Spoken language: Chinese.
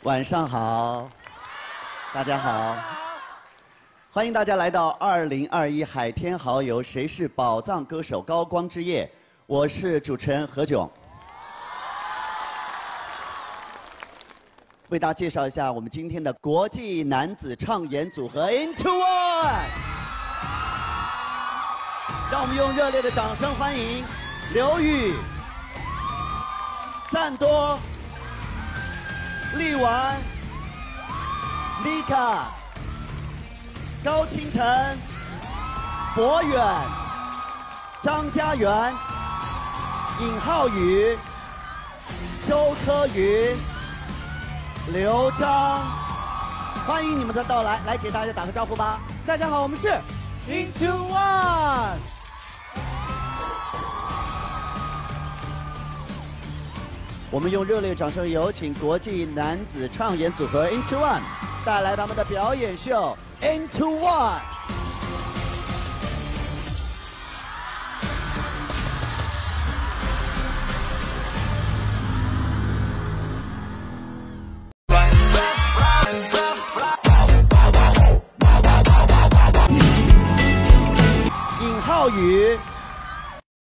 晚上好，大家好，欢迎大家来到2021海天豪游谁是宝藏歌手高光之夜，我是主持人何炅。为大家介绍一下我们今天的国际男子唱演组合 Into One， 让我们用热烈的掌声欢迎刘宇、赞多、力丸、Mika、高清晨、博远、张家元、尹浩宇、周柯宇、刘璋，欢迎你们的到来，来给大家打个招呼吧。 大家好，我们是 Into One。 我们用热烈掌声有请国际男子唱演组合 Into One 带来他们的表演秀 Into One。尹浩宇。